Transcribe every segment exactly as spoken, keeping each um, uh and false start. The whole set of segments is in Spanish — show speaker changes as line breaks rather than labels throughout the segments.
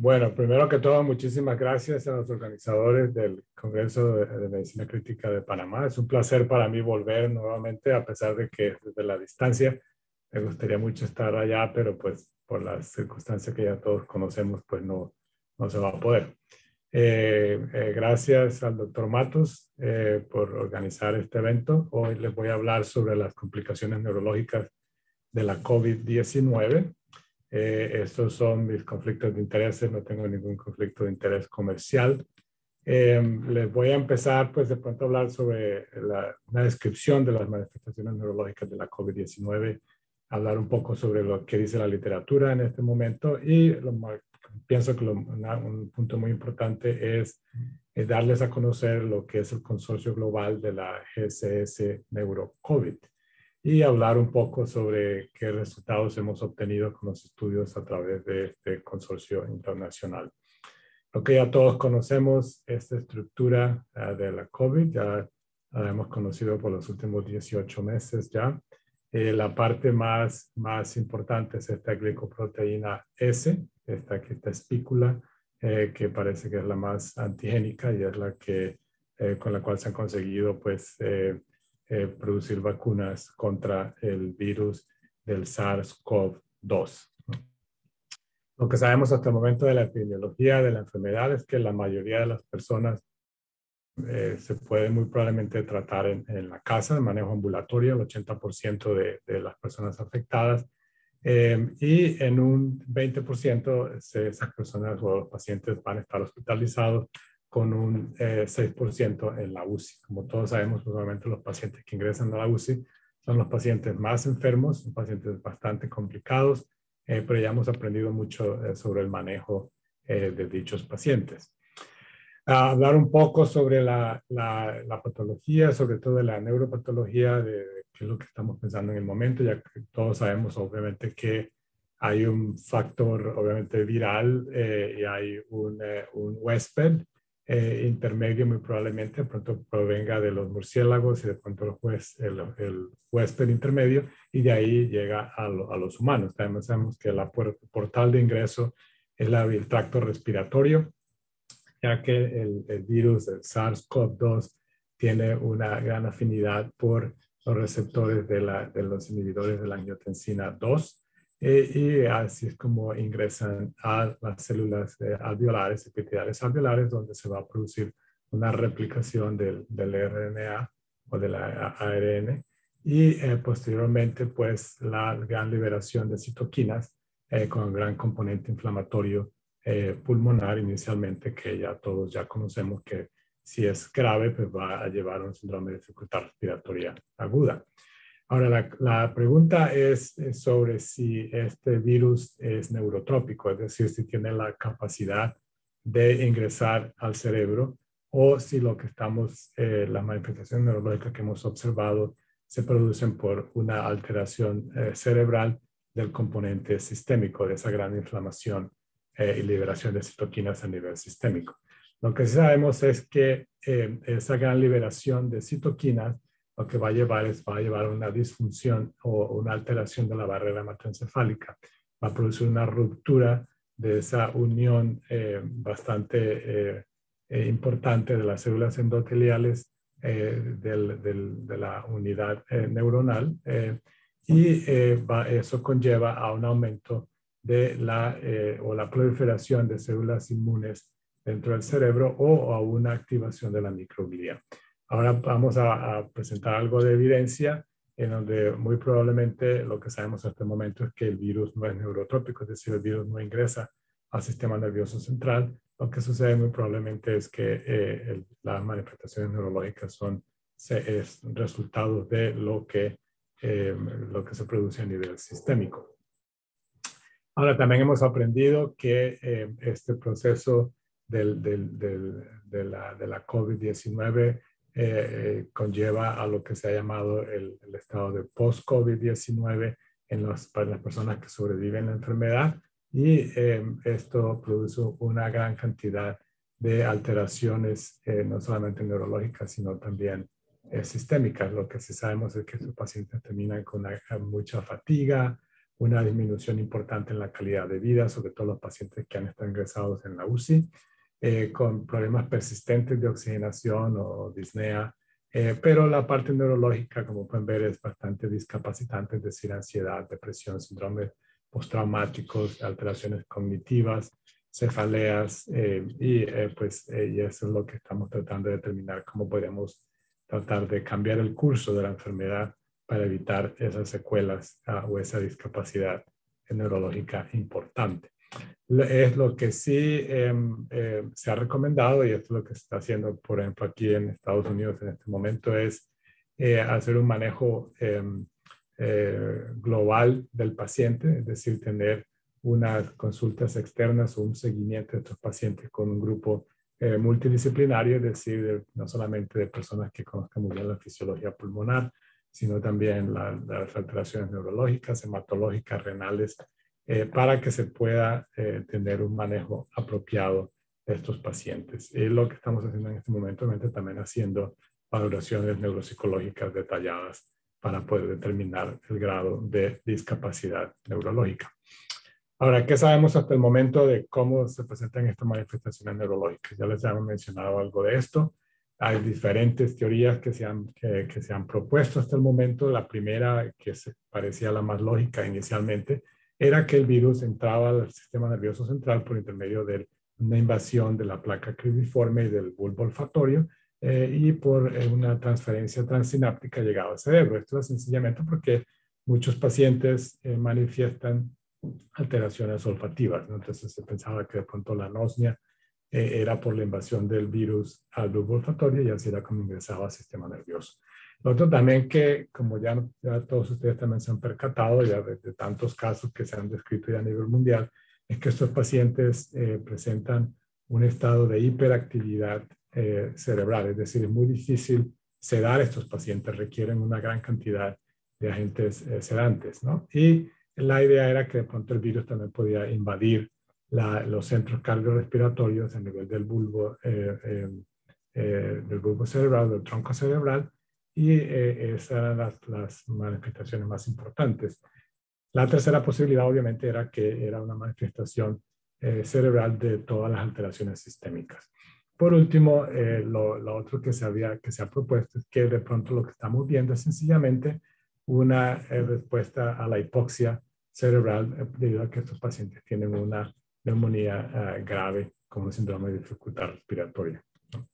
Bueno, primero que todo, muchísimas gracias a los organizadores del Congreso de, de Medicina Crítica de Panamá. Es un placer para mí volver nuevamente, a pesar de que desde la distancia me gustaría mucho estar allá, pero pues por las circunstancias que ya todos conocemos, pues no, no se va a poder. Eh, eh, gracias al doctor Matos eh, por organizar este evento. Hoy les voy a hablar sobre las complicaciones neurológicas de la COVID diecinueve. Eh, estos son mis conflictos de intereses, no tengo ningún conflicto de interés comercial. Eh, les voy a empezar, pues, de pronto a hablar sobre la, una descripción de las manifestaciones neurológicas de la COVID diecinueve, hablar un poco sobre lo que dice la literatura en este momento y lo, pienso que lo, una, un punto muy importante es, es darles a conocer lo que es el consorcio global de la G C S NeuroCovid y hablar un poco sobre qué resultados hemos obtenido con los estudios a través de este consorcio internacional. Lo que ya todos conocemos, esta estructura uh, de la COVID, ya la hemos conocido por los últimos dieciocho meses ya. Eh, la parte más, más importante es esta glicoproteína S, esta, esta espícula, eh, que parece que es la más antigénica y es la que, eh, con la cual se han conseguido, pues, eh, Eh, producir vacunas contra el virus del SARS CoV dos. Lo que sabemos hasta el momento de la epidemiología de la enfermedad es que la mayoría de las personas eh, se puede muy probablemente tratar en, en la casa de manejo ambulatorio, el ochenta por ciento de, de las personas afectadas, eh, y en un veinte por ciento se, esas personas o los pacientes van a estar hospitalizados con un eh, seis por ciento en la U C I. Como todos sabemos, normalmente los pacientes que ingresan a la U C I son los pacientes más enfermos, son pacientes bastante complicados, eh, pero ya hemos aprendido mucho eh, sobre el manejo eh, de dichos pacientes. Uh, hablar un poco sobre la, la, la patología, sobre todo de la neuropatología, de, de qué es lo que estamos pensando en el momento, ya que todos sabemos obviamente que hay un factor obviamente viral eh, y hay un, eh, un huésped eh, intermedio muy probablemente, de pronto provenga de los murciélagos y de pronto el, juez, el, el huésped intermedio y de ahí llega a, lo, a los humanos. También sabemos que la portal de ingreso es la, el tracto respiratorio, ya que el, el virus del SARS CoV dos tiene una gran afinidad por los receptores de, la, de los inhibidores de la angiotensina dos, eh, y así es como ingresan a las células eh, alveolares, epiteliales alveolares, donde se va a producir una replicación del, del R N A o del A R N y eh, posteriormente pues la gran liberación de citoquinas eh, con un gran componente inflamatorio Eh, pulmonar inicialmente, que ya todos ya conocemos que si es grave, pues va a llevar a un síndrome de dificultad respiratoria aguda. Ahora, la, la pregunta es, es sobre si este virus es neurotrópico, es decir, si tiene la capacidad de ingresar al cerebro o si lo que estamos, eh, las manifestaciones neurológicas que hemos observado se producen por una alteración eh, cerebral del componente sistémico, de esa gran inflamación Eh, y liberación de citoquinas a nivel sistémico. Lo que sí sabemos es que eh, esa gran liberación de citoquinas lo que va a llevar es va a llevar a una disfunción o una alteración de la barrera hematoencefálica. Va a producir una ruptura de esa unión eh, bastante eh, eh, importante de las células endoteliales eh, del, del, de la unidad eh, neuronal eh, y eh, va, eso conlleva a un aumento de la, eh, o la proliferación de células inmunes dentro del cerebro o a una activación de la microglía. Ahora vamos a, a presentar algo de evidencia en donde muy probablemente lo que sabemos hasta el momento es que el virus no es neurotrópico, es decir, el virus no ingresa al sistema nervioso central. Lo que sucede muy probablemente es que eh, el, las manifestaciones neurológicas son se, es resultado de lo que, eh, lo que se produce a nivel sistémico. Ahora también hemos aprendido que eh, este proceso del, del, del, de la, de la COVID diecinueve eh, conlleva a lo que se ha llamado el, el estado de post-COVID diecinueve en los, para las personas que sobreviven a la enfermedad y eh, esto produce una gran cantidad de alteraciones, eh, no solamente neurológicas, sino también eh, sistémicas. Lo que sí sabemos es que estos pacientes terminan con una, mucha fatiga, una disminución importante en la calidad de vida, sobre todo los pacientes que han estado ingresados en la U C I, eh, con problemas persistentes de oxigenación o disnea. Eh, pero la parte neurológica, como pueden ver, es bastante discapacitante, es decir, ansiedad, depresión, síndromes postraumáticos, alteraciones cognitivas, cefaleas, eh, y eh, pues eh, y eso es lo que estamos tratando de determinar, cómo podemos tratar de cambiar el curso de la enfermedad para evitar esas secuelas uh, o esa discapacidad neurológica importante. Es lo que sí eh, eh, se ha recomendado, y esto es lo que se está haciendo, por ejemplo, aquí en Estados Unidos en este momento, es eh, hacer un manejo eh, eh, global del paciente, es decir, tener unas consultas externas o un seguimiento de estos pacientes con un grupo eh, multidisciplinario, es decir, de, no solamente de personas que conozcan muy bien la fisiología pulmonar, sino también la, las alteraciones neurológicas, hematológicas, renales, eh, para que se pueda eh, tener un manejo apropiado de estos pacientes. Es lo que estamos haciendo en este momento, también haciendo valoraciones neuropsicológicas detalladas para poder determinar el grado de discapacidad neurológica. Ahora, ¿qué sabemos hasta el momento de cómo se presentan estas manifestaciones neurológicas? Ya les hemos mencionado algo de esto. Hay diferentes teorías que se han, que, que se han propuesto hasta el momento. La primera, que se parecía la más lógica inicialmente, era que el virus entraba al sistema nervioso central por intermedio de una invasión de la placa cribriforme y del bulbo olfatorio, eh, y por eh, una transferencia transsináptica llegaba al cerebro. Esto es sencillamente porque muchos pacientes eh, manifiestan alteraciones olfativas, ¿no? Entonces se pensaba que de pronto la anosmia eh, era por la invasión del virus al bulbo olfatorio, y así era como ingresaba al sistema nervioso. Lo otro también, que como ya, ya todos ustedes también se han percatado ya de, de tantos casos que se han descrito ya a nivel mundial, es que estos pacientes eh, presentan un estado de hiperactividad eh, cerebral, es decir, es muy difícil sedar a estos pacientes, requieren una gran cantidad de agentes eh, sedantes, ¿no? Y la idea era que de pronto el virus también podía invadir la, los centros cardiorrespiratorios a nivel del bulbo, eh, eh, eh, del bulbo cerebral, del tronco cerebral, y eh, esas eran las, las manifestaciones más importantes. La tercera posibilidad, obviamente, era que era una manifestación eh, cerebral de todas las alteraciones sistémicas. Por último, eh, lo, lo otro que se, había, que se ha propuesto es que de pronto lo que estamos viendo es sencillamente una eh, respuesta a la hipoxia cerebral, eh, debido a que estos pacientes tienen una neumonía eh, grave como un síndrome de dificultad respiratoria, ¿no?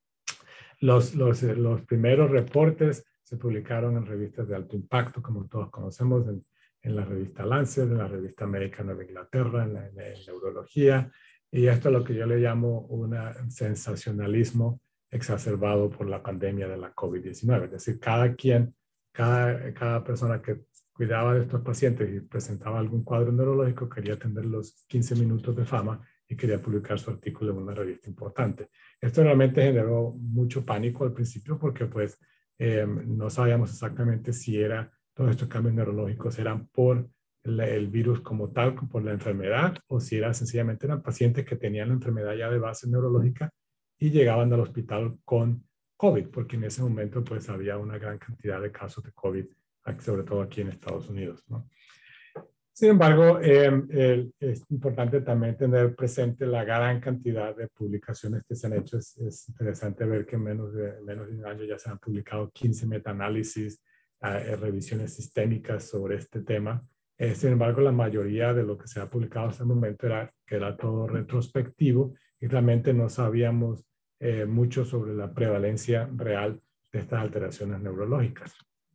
Los, los, eh, los primeros reportes se publicaron en revistas de alto impacto, como todos conocemos, en, en la revista Lancet, en la revista América Nueva Inglaterra, en, la, en, en neurología, y esto es lo que yo le llamo un sensacionalismo exacerbado por la pandemia de la COVID diecinueve. Es decir, cada quien, cada, cada persona que cuidaba de estos pacientes y presentaba algún cuadro neurológico quería tener los quince minutos de fama y quería publicar su artículo en una revista importante. Esto realmente generó mucho pánico al principio, porque pues eh, no sabíamos exactamente si era, todos estos cambios neurológicos eran por el, el virus como tal, por la enfermedad, o si era sencillamente eran pacientes que tenían la enfermedad ya de base neurológica y llegaban al hospital con COVID, porque en ese momento pues había una gran cantidad de casos de COVID, sobre todo aquí en Estados Unidos, ¿no? Sin embargo, eh, eh, es importante también tener presente la gran cantidad de publicaciones que se han hecho. Es, es interesante ver que en menos de, menos de un año ya se han publicado quince metaanálisis, eh, revisiones sistémicas sobre este tema. Eh, sin embargo, la mayoría de lo que se ha publicado hasta el momento era que era todo retrospectivo, y realmente no sabíamos eh, mucho sobre la prevalencia real de estas alteraciones neurológicas.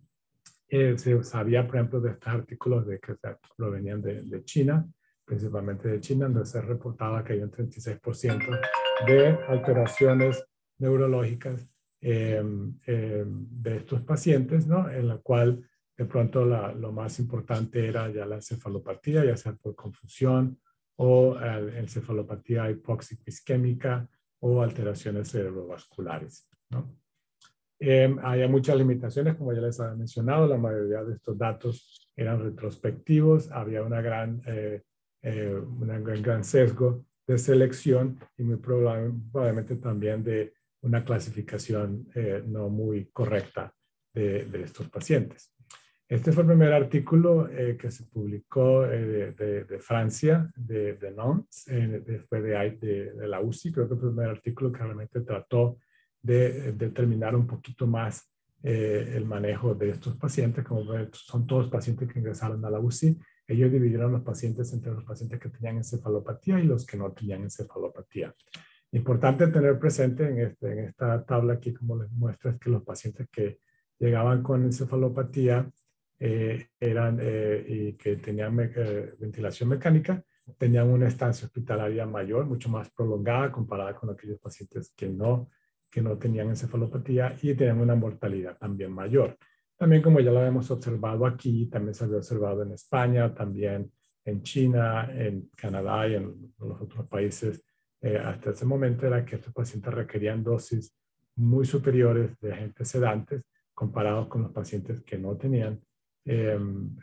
Eh, se sabía, por ejemplo, de estos artículos de que provenían de, de China, principalmente de China, donde se reportaba que hay un treinta y seis por ciento de alteraciones neurológicas eh, eh, de estos pacientes, ¿no? En la cual de pronto la, lo más importante era ya la encefalopatía, ya sea por confusión o eh, encefalopatía hipóxico-isquémica o alteraciones cerebrovasculares, ¿no? Eh, había muchas limitaciones, como ya les había mencionado. La mayoría de estos datos eran retrospectivos, había una gran, eh, eh, una gran, gran sesgo de selección, y muy probable, probablemente también de una clasificación eh, no muy correcta de, de estos pacientes. Este fue el primer artículo eh, que se publicó eh, de, de, de Francia, de, de Nantes, eh, después de, de, de la U C I. Creo que fue el primer artículo que realmente trató de determinar un poquito más eh, el manejo de estos pacientes. Como ven, son todos pacientes que ingresaron a la U C I. Ellos dividieron los pacientes entre los pacientes que tenían encefalopatía y los que no tenían encefalopatía. Importante tener presente en, este, en esta tabla aquí, como les muestro, es que los pacientes que llegaban con encefalopatía eh, eran, eh, y que tenían me, eh, ventilación mecánica, tenían una estancia hospitalaria mayor, mucho más prolongada comparada con aquellos pacientes que no, que no tenían encefalopatía y tenían una mortalidad también mayor. También, como ya lo hemos observado aquí, también se había observado en España, también en China, en Canadá y en los otros países eh, hasta ese momento, era que estos pacientes requerían dosis muy superiores de agentes sedantes comparados con los pacientes que no tenían eh,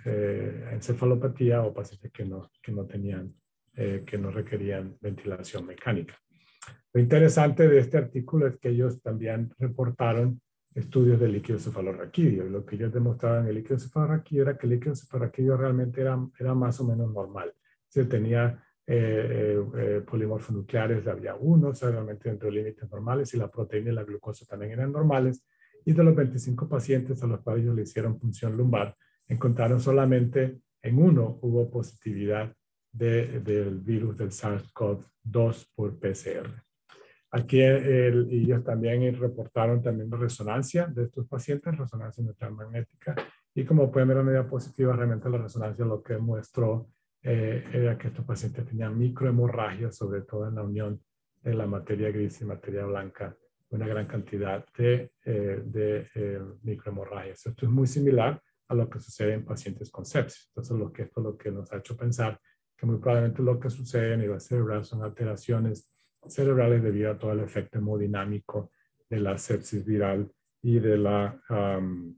eh, encefalopatía o pacientes que no, que no tenían, eh, que no requerían ventilación mecánica. Lo interesante de este artículo es que ellos también reportaron estudios de líquido cefalorraquídeo. Y lo que ellos demostraban en el líquido cefalorraquídeo era que el líquido cefalorraquídeo realmente era, era más o menos normal. Se tenía eh, eh, polimorfonucleares, había uno, o sea, realmente dentro de límites normales, y la proteína y la glucosa también eran normales. Y de los veinticinco pacientes a los cuales ellos le hicieron punción lumbar, encontraron solamente en uno hubo positividad de, del virus del SARS-CoV dos por P C R. Aquí el, ellos también reportaron también la resonancia de estos pacientes, resonancia electromagnética, y como pueden ver en la diapositiva, realmente la resonancia lo que mostró eh, era que estos pacientes tenían microhemorragias, sobre todo en la unión de la materia gris y materia blanca, una gran cantidad de, eh, de eh, microhemorragias. Esto es muy similar a lo que sucede en pacientes con sepsis. Entonces, lo que, esto es lo que nos ha hecho pensar que muy probablemente lo que sucede a nivel cerebral son alteraciones cerebrales debido a todo el efecto hemodinámico de la sepsis viral y de la, um,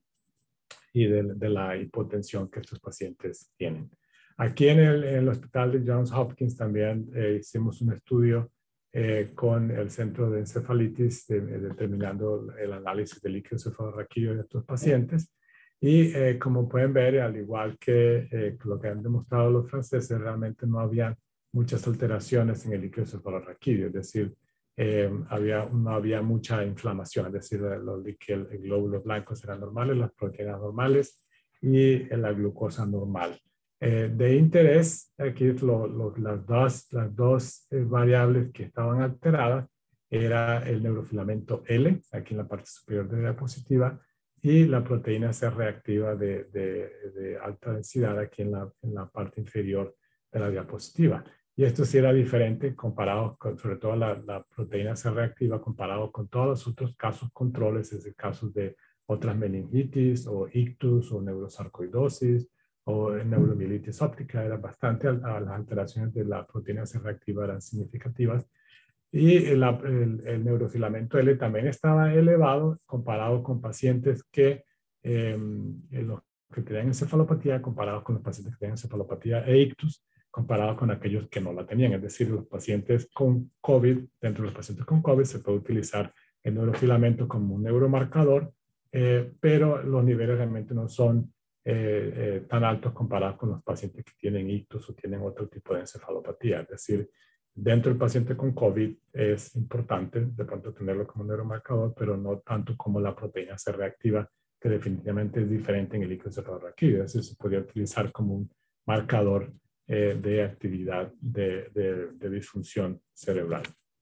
y de, de la hipotensión que estos pacientes tienen. Aquí en el, en el hospital de Johns Hopkins también eh, hicimos un estudio eh, con el centro de encefalitis, de, de, determinando el análisis del líquido cefalorraquídeo de estos pacientes. Y eh, como pueden ver, al igual que eh, lo que han demostrado los franceses, realmente no había muchas alteraciones en el líquido cefalorraquídeo, es decir, eh, había, no había mucha inflamación, es decir, los líquidos, el glóbulos blancos eran normales, las proteínas normales y la glucosa normal. Eh, de interés, aquí lo, lo, las dos, las dos eh, variables que estaban alteradas era el neurofilamento L, aquí en la parte superior de la diapositiva, y la proteína C reactiva de, de, de alta densidad aquí en la, en la parte inferior de la diapositiva. Y esto sí era diferente comparado con, sobre todo la, la proteína C reactiva, comparado con todos los otros casos controles, es decir, casos de otras meningitis o ictus o neurosarcoidosis o neuromielitis óptica. Era bastante, las alteraciones de la proteína C reactiva eran significativas. Y el, el, el neurofilamento L también estaba elevado comparado con pacientes que, eh, los que tenían encefalopatía, comparados con los pacientes que tenían encefalopatía e ictus, comparado con aquellos que no la tenían. Es decir, los pacientes con COVID, dentro de los pacientes con COVID se puede utilizar el neurofilamento como un neuromarcador, eh, pero los niveles realmente no son eh, eh, tan altos comparados con los pacientes que tienen ictus o tienen otro tipo de encefalopatía. Es decir, dentro del paciente con COVID es importante de pronto tenerlo como un neuromarcador, pero no tanto como la proteína C reactiva, que definitivamente es diferente en el líquido cefalorraquídeo. Es decir, se podría utilizar como un marcador eh, de actividad de, de, de disfunción cerebral.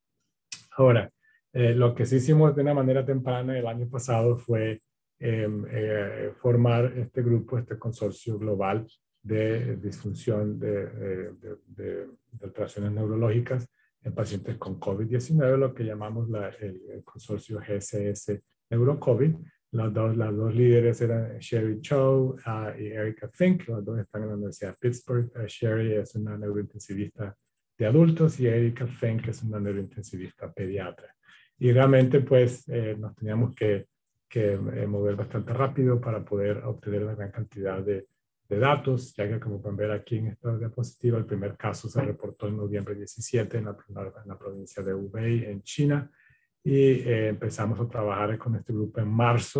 Ahora, eh, lo que sí hicimos de una manera temprana el año pasado fue eh, eh, formar este grupo, este consorcio global de disfunción de, de, de, de alteraciones neurológicas en pacientes con COVID diecinueve, lo que llamamos la, el, el consorcio G C S NeuroCovid. Las dos, las dos líderes eran Sherry Chow uh, y Erica Fink. Los dos están en la Universidad de Pittsburgh. Uh, Sherry es una neurointensivista de adultos y Erica Fink es una neurointensivista pediatra. Y realmente pues eh, nos teníamos que, que eh, mover bastante rápido para poder obtener una gran cantidad de, de datos, ya que como pueden ver aquí en esta diapositiva, el primer caso se reportó en noviembre diecisiete en la, en la provincia de Hubei, en China, y eh, empezamos a trabajar con este grupo en marzo,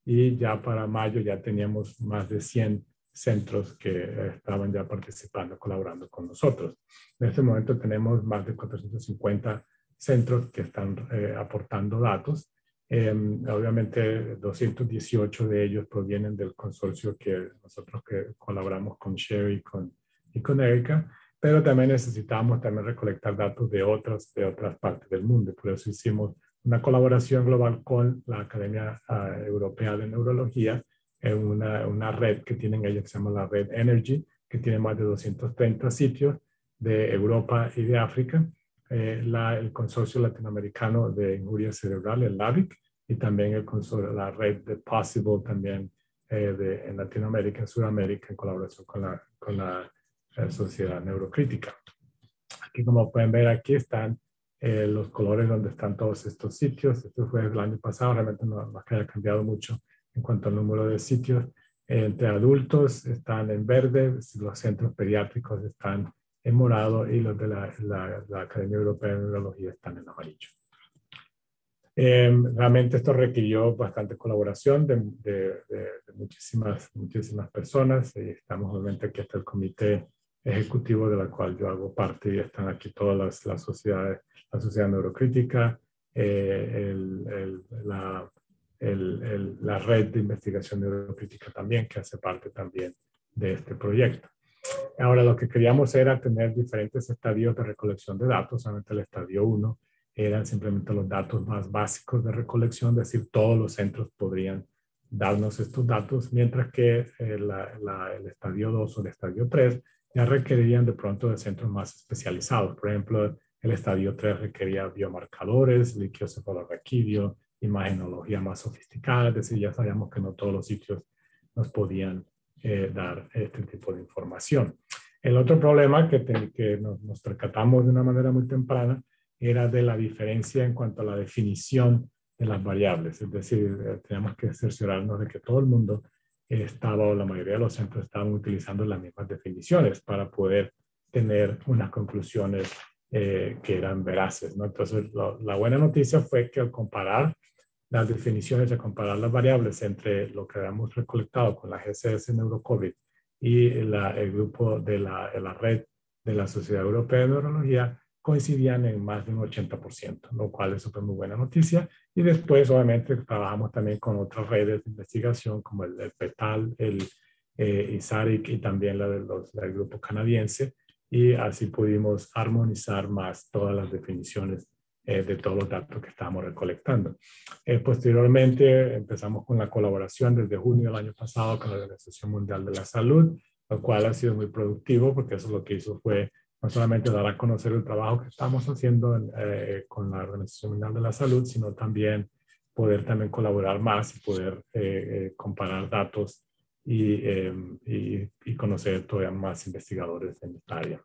y ya para mayo ya teníamos más de cien centros que eh, estaban ya participando, colaborando con nosotros. En este momento tenemos más de cuatrocientos cincuenta centros que están eh, aportando datos. Eh, obviamente doscientos dieciocho de ellos provienen del consorcio que nosotros que colaboramos con Sherry y con, y con Erika, pero también necesitamos también recolectar datos de otras, de otras partes del mundo. Por eso hicimos una colaboración global con la Academia uh, Europea de Neurología en una, una red que tienen ellos que se llama la red Energy, que tiene más de doscientos treinta sitios de Europa y de África. Eh, la, el Consorcio Latinoamericano de Injuria Cerebral, el LAVIC, y también el consorcio, la red de Possible también eh, de, en Latinoamérica, en Sudamérica, en colaboración con la, con la eh, Sociedad Neurocrítica. Aquí, como pueden ver, aquí están eh, los colores donde están todos estos sitios. Esto fue el año pasado, realmente no, no haya cambiado mucho en cuanto al número de sitios. Eh, entre adultos están en verde, los centros pediátricos están en morado y los de la, la, la Academia Europea de Neurología están en amarillo. Eh, realmente esto requirió bastante colaboración de, de, de, de muchísimas, muchísimas personas. Y estamos obviamente aquí hasta el comité ejecutivo de la cual yo hago parte y están aquí todas las, las sociedades, la Sociedad Neurocrítica, eh, el, el, la, el, el, la red de investigación neurocrítica también, que hace parte también de este proyecto. Ahora, lo que queríamos era tener diferentes estadios de recolección de datos. Solamente el estadio uno eran simplemente los datos más básicos de recolección, es decir, todos los centros podrían darnos estos datos, mientras que eh, la, la, el estadio dos o el estadio tres ya requerían de pronto de centros más especializados. Por ejemplo, el estadio tres requería biomarcadores, liquiocefalorraquídeo, imagenología más sofisticada, es decir, ya sabíamos que no todos los sitios nos podían eh, dar este tipo de información. El otro problema que, te, que nos, nos percatamos de una manera muy temprana era de la diferencia en cuanto a la definición de las variables. Es decir, eh, teníamos que cerciorarnos de que todo el mundo estaba, o la mayoría de los centros estaban utilizando las mismas definiciones para poder tener unas conclusiones eh, que eran veraces, ¿no? Entonces, lo, la buena noticia fue que al comparar las definiciones, al comparar las variables entre lo que habíamos recolectado con la G C S NeuroCovid y la, el grupo de la, de la red de la Sociedad Europea de Neurología, coincidían en más de un ochenta por ciento, lo cual es súper muy buena noticia. Y después, obviamente, trabajamos también con otras redes de investigación como el, el PETAL, el eh, ISARIC y también la, de los, la del grupo canadiense. Y así pudimos armonizar más todas las definiciones eh, de todos los datos que estábamos recolectando. Eh, posteriormente, empezamos con la colaboración desde junio del año pasado con la Organización Mundial de la Salud, lo cual ha sido muy productivo porque eso lo que hizo fue no solamente dar a conocer el trabajo que estamos haciendo eh, con la Organización Mundial de la Salud, sino también poder también colaborar más y poder eh, eh, comparar datos y, eh, y, y conocer todavía más investigadores en esta área.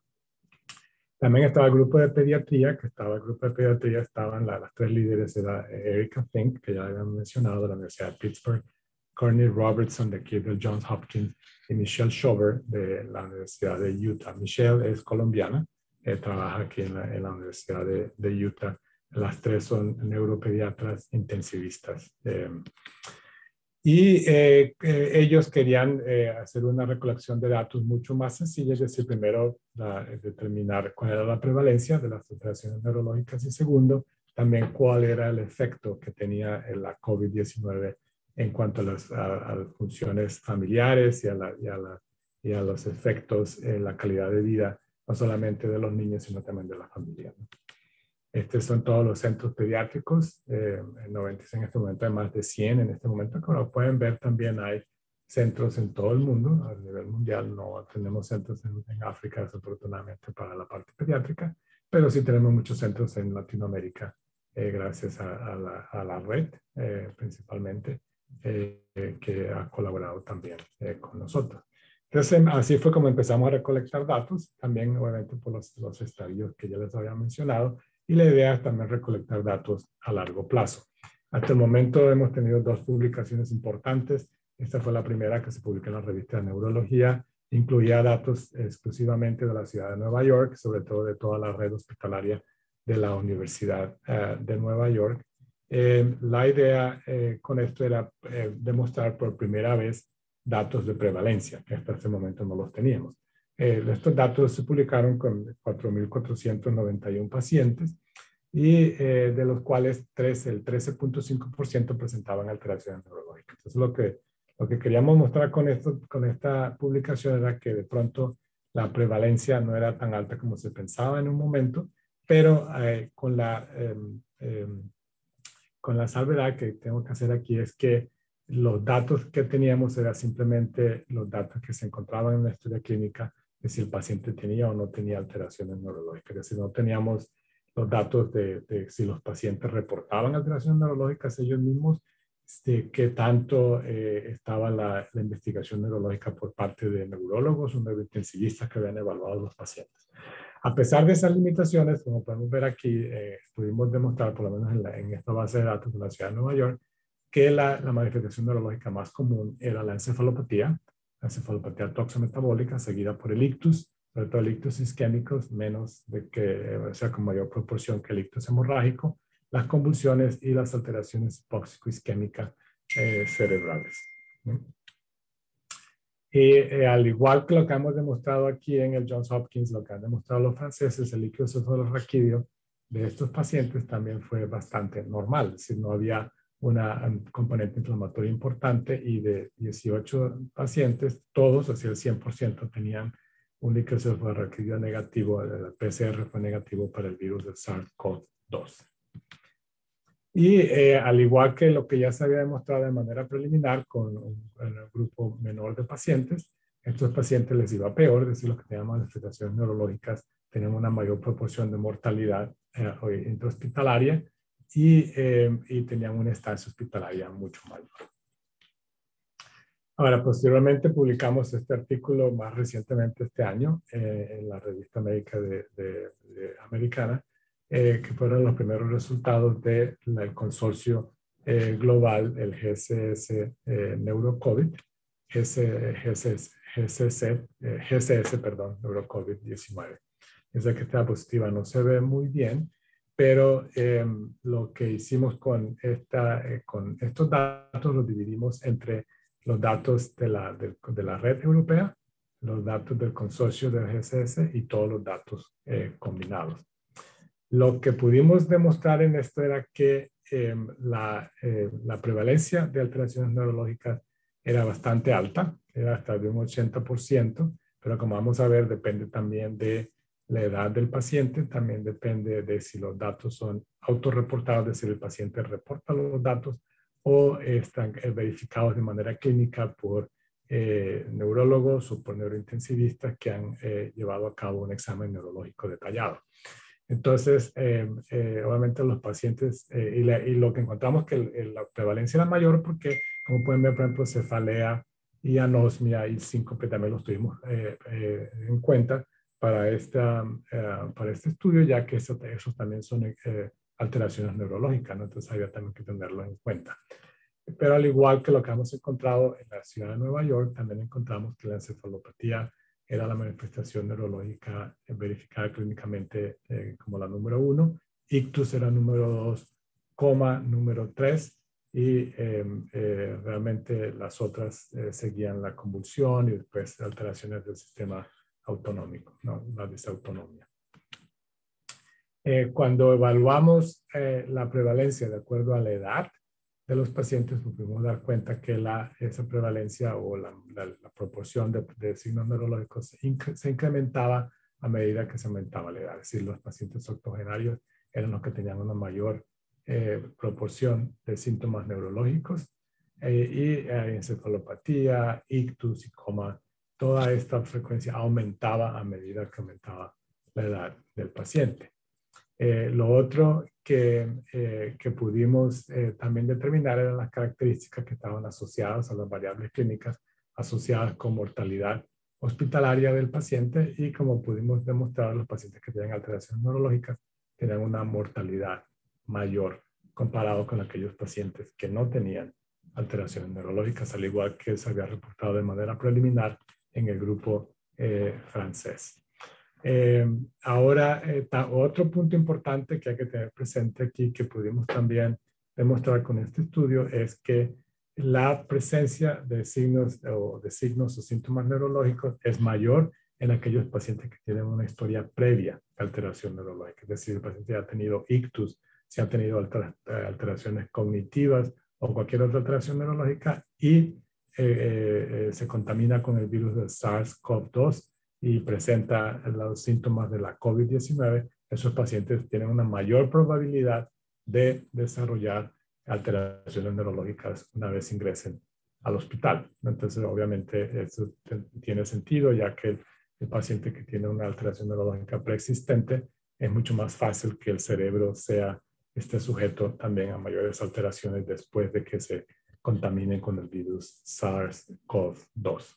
También estaba el grupo de pediatría, que estaba el grupo de pediatría, estaban la, las tres líderes, era Erika Fink, que ya habían mencionado, de la Universidad de Pittsburgh, Courtney Robertson, de aquí del Johns Hopkins, y Michelle Schober, de la Universidad de Utah. Michelle es colombiana, eh, trabaja aquí en la, en la Universidad de, de Utah. Las tres son neuropediatras intensivistas. Eh, y eh, eh, ellos querían eh, hacer una recolección de datos mucho más sencilla, es decir, primero la, determinar cuál era la prevalencia de las alteraciones neurológicas y segundo, también cuál era el efecto que tenía la COVID diecinueve en cuanto a las, a, a las funciones familiares y a, la, y, a la, y a los efectos en la calidad de vida, no solamente de los niños, sino también de la familia, ¿no? Estos son todos los centros pediátricos. Eh, en noventa en este momento hay más de cien en este momento. Como pueden ver, también hay centros en todo el mundo. A nivel mundial no tenemos centros en, en África, desafortunadamente, para la parte pediátrica, pero sí tenemos muchos centros en Latinoamérica, eh, gracias a, a, la, a la red, eh, principalmente, eh, que ha colaborado también eh, con nosotros. Entonces, así fue como empezamos a recolectar datos, también obviamente por los, los estadios que ya les había mencionado, y la idea es también recolectar datos a largo plazo. Hasta el momento hemos tenido dos publicaciones importantes. Esta fue la primera que se publicó en la revista de Neurología. Incluía datos exclusivamente de la ciudad de Nueva York, sobre todo de toda la red hospitalaria de la Universidad uh, de Nueva York. Eh, la idea eh, con esto era eh, demostrar por primera vez datos de prevalencia, que hasta este momento no los teníamos. Eh, estos datos se publicaron con cuatro mil cuatrocientos noventa y uno pacientes y eh, de los cuales trece, el trece punto cinco por ciento presentaban alteraciones neurológicas. Entonces lo que, lo que queríamos mostrar con, esto, con esta publicación era que de pronto la prevalencia no era tan alta como se pensaba en un momento, pero eh, con la... Eh, eh, con la salvedad que tengo que hacer aquí es que los datos que teníamos eran simplemente los datos que se encontraban en la historia clínica de si el paciente tenía o no tenía alteraciones neurológicas. Es decir, no teníamos los datos de, de si los pacientes reportaban alteraciones neurológicas ellos mismos, de qué tanto eh, estaba la, la investigación neurológica por parte de neurólogos o neurointensivistas que habían evaluado a los pacientes. A pesar de esas limitaciones, como podemos ver aquí, eh, pudimos demostrar, por lo menos en, la, en esta base de datos de la ciudad de Nueva York, que la, la manifestación neurológica más común era la encefalopatía, la encefalopatía toxometabólica, seguida por el ictus, sobre todo el ictus isquémicos, menos de que, o sea, con mayor proporción que el ictus hemorrágico, las convulsiones y las alteraciones hipóxico-isquémicas eh, cerebrales. ¿No? Y eh, al igual que lo que hemos demostrado aquí en el Johns Hopkins, lo que han demostrado los franceses, el líquido cefalorraquídeo de estos pacientes también fue bastante normal, es decir, no había una um, componente inflamatoria importante y de dieciocho pacientes, todos, así el cien por ciento, tenían un líquido cefalorraquídeo negativo, el P C R fue negativo para el virus del SARS-CoV dos. Y eh, al igual que lo que ya se había demostrado de manera preliminar con un, un grupo menor de pacientes, estos pacientes les iba peor, es decir, los que tenían manifestaciones neurológicas tenían una mayor proporción de mortalidad eh, intrahospitalaria y, eh, y tenían una estancia hospitalaria mucho mayor. Ahora, posteriormente publicamos este artículo más recientemente este año eh, en la revista médica de, de, de americana, eh, que fueron los primeros resultados del consorcio eh, global, el G C S eh, NeuroCovid, G C S, G C S, eh, G C S, perdón, NeuroCovid diecinueve. Esa que está positiva no se ve muy bien, pero eh, lo que hicimos con, esta, eh, con estos datos los dividimos entre los datos de la, de, de la red europea, los datos del consorcio del G C S y todos los datos eh, combinados. Lo que pudimos demostrar en esto era que eh, la, eh, la prevalencia de alteraciones neurológicas era bastante alta, era hasta de un ochenta por ciento, pero como vamos a ver depende también de la edad del paciente, también depende de si los datos son autorreportados, es decir, el paciente reporta los datos o están eh, verificados de manera clínica por eh, neurólogos o por neurointensivistas que han eh, llevado a cabo un examen neurológico detallado. Entonces, eh, eh, obviamente los pacientes, eh, y, la, y lo que encontramos que el, el, la prevalencia era mayor porque, como pueden ver, por ejemplo, cefalea y anosmia y síncope también los tuvimos eh, eh, en cuenta para, esta, uh, para este estudio, ya que eso, esos también son eh, alteraciones neurológicas, ¿no? Entonces había también que tenerlo en cuenta. Pero al igual que lo que hemos encontrado en la ciudad de Nueva York, también encontramos que la encefalopatía era la manifestación neurológica verificada clínicamente eh, como la número uno, ictus era número dos, coma número tres, y eh, eh, realmente las otras eh, seguían la convulsión y después alteraciones del sistema autonómico, ¿no? La disautonomia. Eh, cuando evaluamos eh, la prevalencia de acuerdo a la edad de los pacientes, nos pudimos dar cuenta que la, esa prevalencia o la, la, la proporción de, de signos neurológicos se, inc se incrementaba a medida que se aumentaba la edad. Es decir, los pacientes octogenarios eran los que tenían una mayor eh, proporción de síntomas neurológicos eh, y eh, encefalopatía, ictus y coma, toda esta frecuencia aumentaba a medida que aumentaba la edad del paciente. Eh, lo otro que, eh, que pudimos eh, también determinar eran las características que estaban asociadas a las variables clínicas asociadas con mortalidad hospitalaria del paciente y como pudimos demostrar, los pacientes que tienen alteraciones neurológicas tienen una mortalidad mayor comparado con aquellos pacientes que no tenían alteraciones neurológicas, al igual que se había reportado de manera preliminar en el grupo eh, francés. Eh, ahora, eh, ta, otro punto importante que hay que tener presente aquí, que pudimos también demostrar con este estudio es que la presencia de signos o de signos o síntomas neurológicos es mayor en aquellos pacientes que tienen una historia previa de alteración neurológica. Es decir, el paciente ya ha tenido ictus, si ha tenido alter, alteraciones cognitivas o cualquier otra alteración neurológica y eh, eh, se contamina con el virus del SARS CoV dos y presenta los síntomas de la COVID diecinueve, esos pacientes tienen una mayor probabilidad de desarrollar alteraciones neurológicas una vez ingresen al hospital. Entonces, obviamente, eso tiene sentido, ya que el, el paciente que tiene una alteración neurológica preexistente es mucho más fácil que el cerebro sea, esté sujeto también a mayores alteraciones después de que se contamine con el virus SARS CoV dos.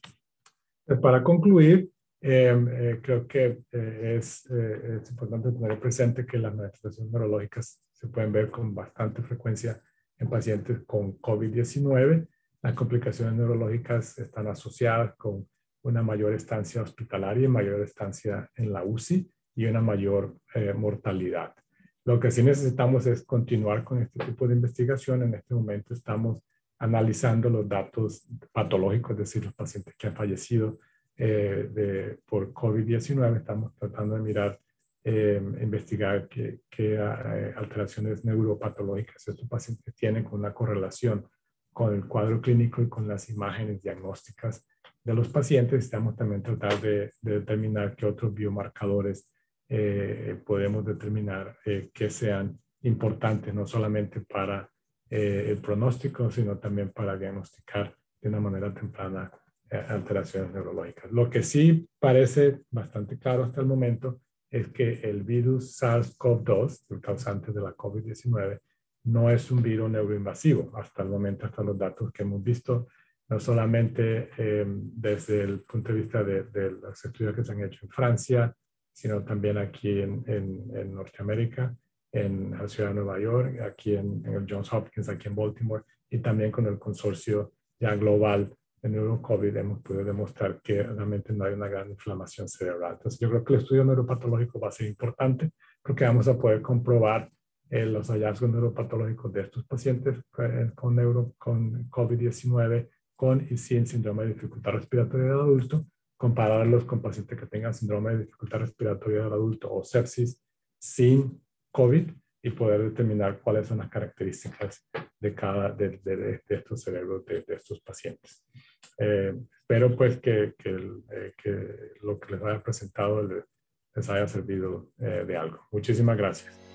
Para concluir, eh, eh, creo que eh, es, eh, es importante tener presente que las manifestaciones neurológicas se pueden ver con bastante frecuencia en pacientes con COVID diecinueve. Las complicaciones neurológicas están asociadas con una mayor estancia hospitalaria y mayor estancia en la U C I y una mayor eh, mortalidad. Lo que sí necesitamos es continuar con este tipo de investigación. En este momento estamos analizando los datos patológicos, es decir, los pacientes que han fallecido eh, de, por COVID diecinueve. Estamos tratando de mirar, eh, investigar qué, qué eh, alteraciones neuropatológicas estos pacientes tienen con una correlación con el cuadro clínico y con las imágenes diagnósticas de los pacientes. Estamos también tratando de, de determinar qué otros biomarcadores eh, podemos determinar eh, que sean importantes, no solamente para Eh, el pronóstico, sino también para diagnosticar de una manera temprana eh, alteraciones neurológicas. Lo que sí parece bastante claro hasta el momento es que el virus SARS CoV dos, el causante de la COVID diecinueve, no es un virus neuroinvasivo hasta el momento, hasta los datos que hemos visto, no solamente eh, desde el punto de vista de, de los estudios que se han hecho en Francia, sino también aquí en, en, en Norteamérica, en la ciudad de Nueva York, aquí en, en el Johns Hopkins, aquí en Baltimore, y también con el consorcio ya global de NeuroCovid hemos podido demostrar que realmente no hay una gran inflamación cerebral. Entonces yo creo que el estudio neuropatológico va a ser importante porque vamos a poder comprobar eh, los hallazgos neuropatológicos de estos pacientes eh, con, neuro, con COVID diecinueve, con y sin síndrome de dificultad respiratoria del adulto, compararlos con pacientes que tengan síndrome de dificultad respiratoria del adulto o sepsis sin COVID y poder determinar cuáles son las características de cada de, de, de estos cerebros de, de estos pacientes. Eh, espero pues que, que, eh, que lo que les haya presentado les, les haya servido eh, de algo. Muchísimas gracias.